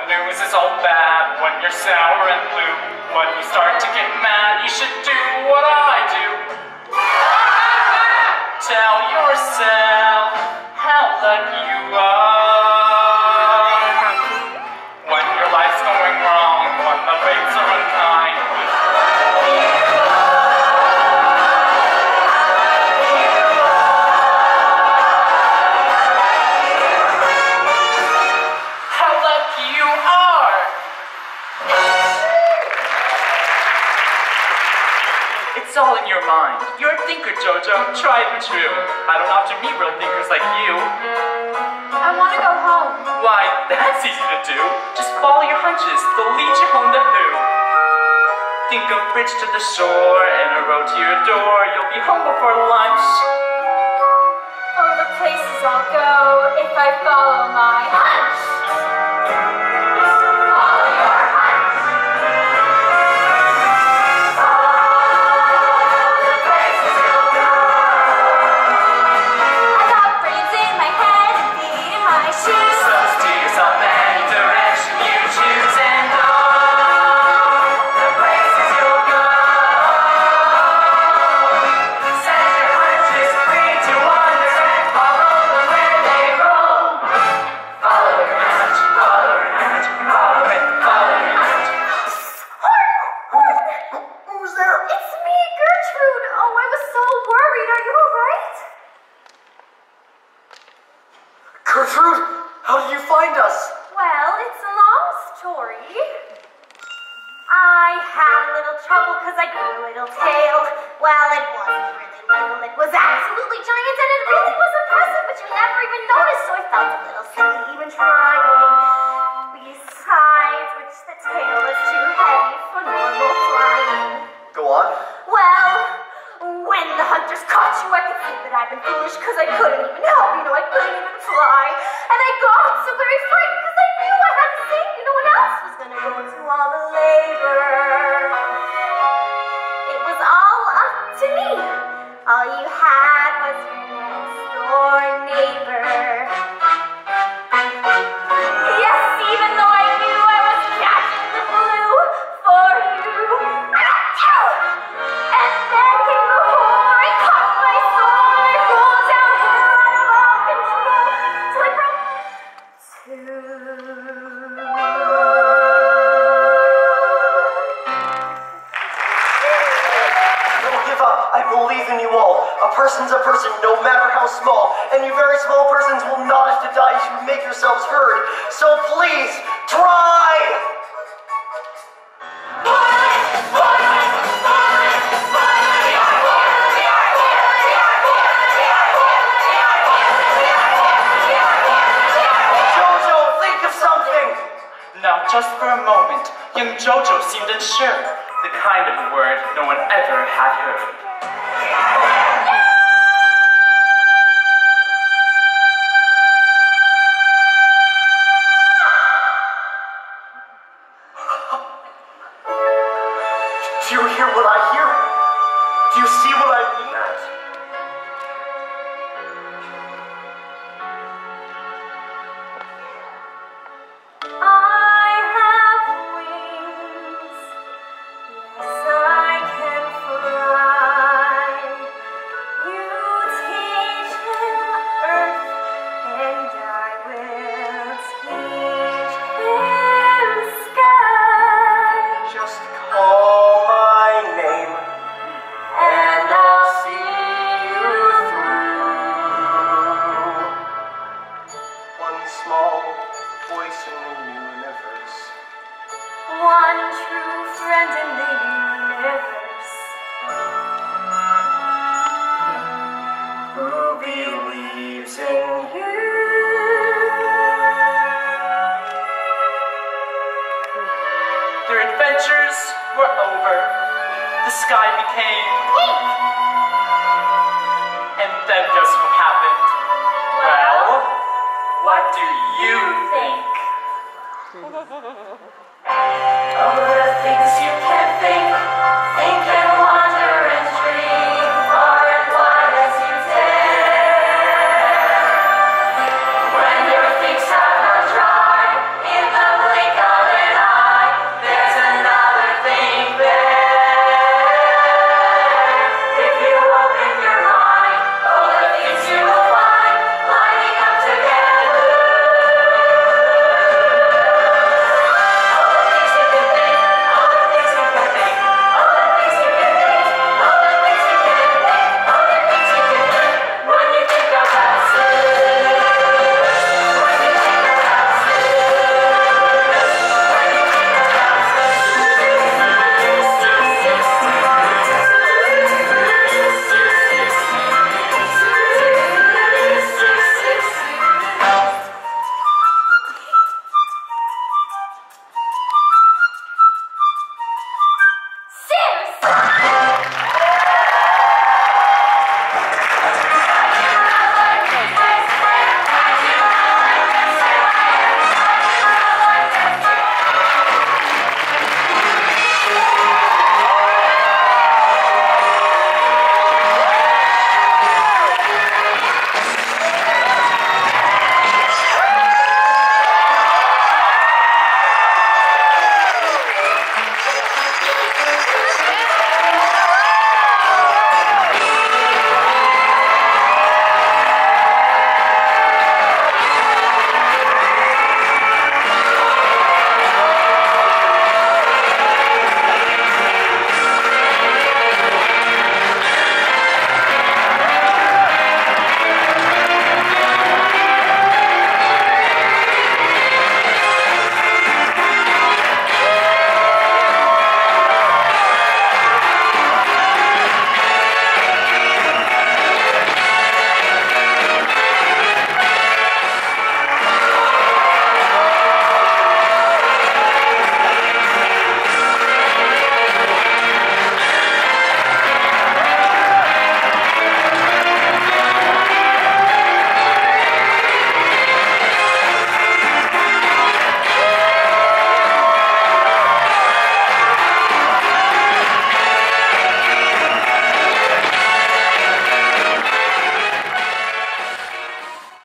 news is all bad, when you're sour and blue, when you start to get mad, you should do what I do. Tell yourself how lucky you are. When your life's going wrong, when the fates are unkind. How lucky you are. It's all in your mind. You're a thinker, Jojo. Tried and true. I don't often meet real thinkers like you. I want to go home. Why, that's easy to do. Just follow your hunches. They'll lead you home to who? Think of bridge to the shore and a road to your door. You'll be home before lunch. Oh, the places I'll go if I follow my hunch. Gertrude, how did you find us? Well, it's a long story. I had a little trouble because I grew a little tail. Well, it wasn't really little, it was absolutely giant, and it really was impressive, but you never even noticed, so I felt a little silly even trying. Besides which, the tail was too heavy for normal flying. Go on. Well, when the hunters caught you, I could see that I'd been foolish because I couldn't even help, I couldn't even fly. And I got so very frightened because I knew I had to sing, no one else was going to go through all the labor. It was all up to me. All you had was your next door neighbor. Yes, even though I knew I was catching the flu for you. And then came the hole where I caught my soul and I rolled downhill out of all control till I broke Don't give up. I believe in you all. A person's a person, no matter how small. And you very small persons will not have to die to make yourselves heard. So please, try! Now, just for a moment, young Jojo seemed unsure, the kind of word no one ever had heard. Do you hear what I hear? Do you see what I mean? Their adventures were over. The sky became pink. And then guess what happened? Well, what do you think?